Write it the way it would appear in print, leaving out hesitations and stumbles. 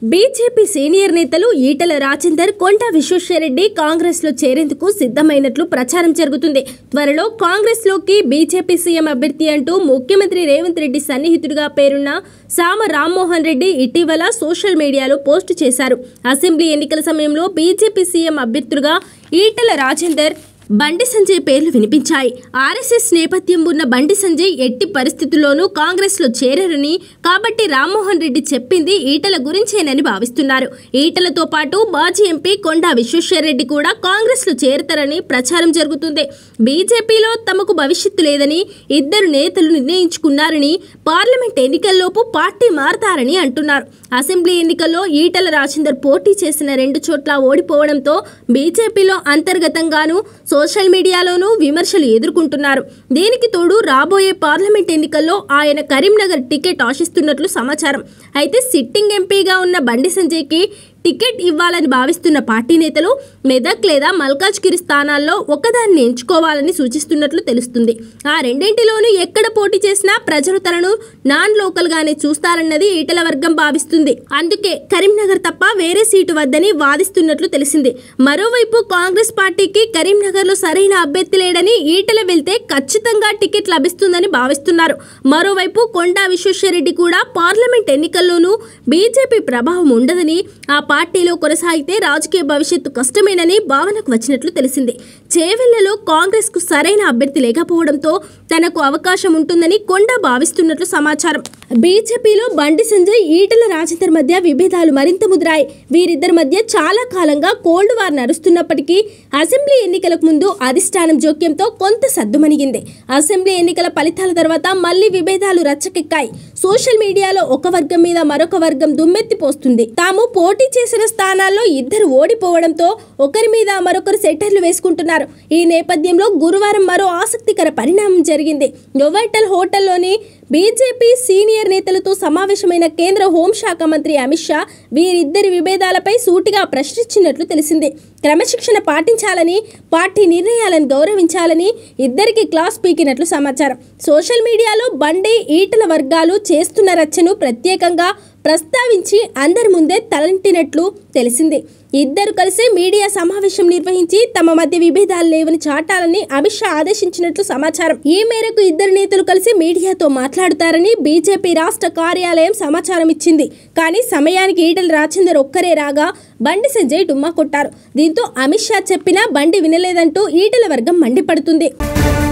BJP senior నేతలు ఈటెల రాజేందర్, కొండా విశ్వేశ్వరరెడ్డి కాంగ్రెస్ లో చేరేందుకు సిద్ధమైనట్లు ప్రచారం జరుగుతుంది. త్వరలో కాంగ్రెస్ లోకి బీజేపీ సీఎం అభ్యర్థి అంటూ ముఖ్యమంత్రి రేవంత్ రెడ్డి సన్నిహితుడిగా పేరున్న సామ రామ్మోహన్ రెడ్డి ఇటీవల సోషల్ మీడియాలో పోస్టు చేశారు. అసెంబ్లీ ఎన్నికల సమయంలో బీజేపీ సీఎం అభ్యర్థులుగా ఈటెల రాజేందర్, బండి సంజయ్ పేర్లు వినిపించాయి. ఆర్ఎస్ఎస్ నేపథ్యం ఉన్న బండి సంజయ్ ఎట్టి పరిస్థితుల్లోనూ కాంగ్రెస్ లో చేరరని, కాబట్టి రామ్మోహన్ రెడ్డి చెప్పింది ఈటెల గురించేనని భావిస్తున్నారు. ఈటెలతో పాటు మాజీ ఎంపీ కొండా విశ్వేశ్వరరెడ్డి కూడా కాంగ్రెస్ లో చేరతారని ప్రచారం జరుగుతుంది. బీజేపీలో తమకు భవిష్యత్తు లేదని ఇద్దరు నేతలు నిర్ణయించుకున్నారని, పార్లమెంట్ ఎన్నికల్లోపు పార్టీ మారతారని అంటున్నారు. అసెంబ్లీ ఎన్నికల్లో ఈటెల రాజేందర్ పోటీ చేసిన 2 చోట్ల ఓడిపోవడంతో బీజేపీలో అంతర్గతంగానూ సోషల్ మీడియాలోనూ విమర్శలు ఎదుర్కొంటున్నారు. దీనికి తోడు రాబోయే పార్లమెంట్ ఎన్నికల్లో ఆయన కరీంనగర్ టికెట్ ఆశిస్తున్నట్లు సమాచారం. అయితే సిట్టింగ్ ఎంపీగా ఉన్న బండి సంజయ్కి టికెట్ ఇవ్వాలని భావిస్తున్న పార్టీ నేతలు మెదక్ లేదా మల్కాజ్గిరి స్థానాల్లో ఒకదాన్ని ఎంచుకోవాలని సూచిస్తున్నట్లు తెలుస్తుంది. ఆ రెండింటిలోనూ ఎక్కడ పోటీ చేసినా ప్రజలు తనను నాన్ లోకల్ గానే చూస్తారన్నది ఈటెల వర్గం భావిస్తుంది. అందుకే కరీంనగర్ తప్ప వేరే సీటు వద్దని వాదిస్తున్నట్లు తెలిసింది. మరోవైపు కాంగ్రెస్ పార్టీకి కరీంనగర్ లో సరైన అభ్యర్థి లేడని, ఈటెల వెళ్తే ఖచ్చితంగా టికెట్ లభిస్తుందని భావిస్తున్నారు. మరోవైపు కొండా విశ్వేశ్వరరెడ్డి కూడా పార్లమెంట్ ఎన్నికల్లోనూ బీజేపీ ప్రభావం ఉండదని, ఆ పార్టీలో కొనసాగితే రాజకీయ భవిష్యత్తు కష్టమేనని భావనకు వచ్చినట్లు తెలిసింది. చేవెళ్లలో కాంగ్రెస్ కు సరైన అభ్యర్థి లేకపోవడంతో తనకు అవకాశం ఉంటుందని కొండా భావిస్తున్నట్లు సమాచారం. బీజేపీలో బండి సంజయ్, ఈటెల రాజేందర్ మధ్య విభేదాలు మరింత ముదిరాయి. వీరిద్దరి మధ్య చాలా కాలంగా కోల్డ్ వార్ నడుస్తున్నప్పటికీ అసెంబ్లీ ఎన్నికలకు ముందు అధిష్టానం జోక్యంతో కొంత సద్దుమణిగింది. అసెంబ్లీ ఎన్నికల ఫలితాల తర్వాత మళ్లీ విభేదాలు రచ్చకెక్కాయి. సోషల్ మీడియాలో ఒక వర్గం మీద మరొక వర్గం దుమ్మెత్తిపోస్తుంది. తాము పోటీ చేసిన స్థానాల్లో ఇద్దరు ఓడిపోవడంతో ఒకరి మీద మరొకరు సెటర్లు వేసుకుంటున్నారు. ఈ నేపథ్యంలో గురువారం మరో ఆసక్తికర పరిణామం జరిగింది. నోవాటెల్ హోటల్లోని బీజేపీ సీనియర్ నేతలతో సమావేశమైన కేంద్ర హోంశాఖ మంత్రి అమిత్ షా వీరిద్దరి విభేదాలపై సూటిగా ప్రశ్నించినట్లు తెలిసింది. క్రమశిక్షణ పాటించాలని, పార్టీ నిర్ణయాలను గౌరవించాలని ఇద్దరికి క్లాస్ పీకినట్లు సమాచారం. సోషల్ మీడియాలో బండి, ఈటెల వర్గాలు చేస్తున్న రచ్చను ప్రత్యేకంగా ప్రస్తావించి అందరి ముందే తలంటినట్లు తెలిసింది. ఇద్దరు కలిసి మీడియా సమావేశం నిర్వహించి తమ మధ్య విభేదాలు లేవని చాటాలని అమిత్ షా ఆదేశించినట్లు సమాచారం. ఈ మేరకు ఇద్దరు నేతలు కలిసి మీడియాతో మాట్లాడుతారని బీజేపీ రాష్ట్ర కార్యాలయం సమాచారం ఇచ్చింది. కానీ సమయానికి ఈటెల రాజేందర్ ఒక్కరే రాగా బండి సంజయ్ డుమ్మా కొట్టారు. దీంతో అమిత్ షా చెప్పినా బండి వినలేదంటూ ఈటెల వర్గం మండిపడుతుంది.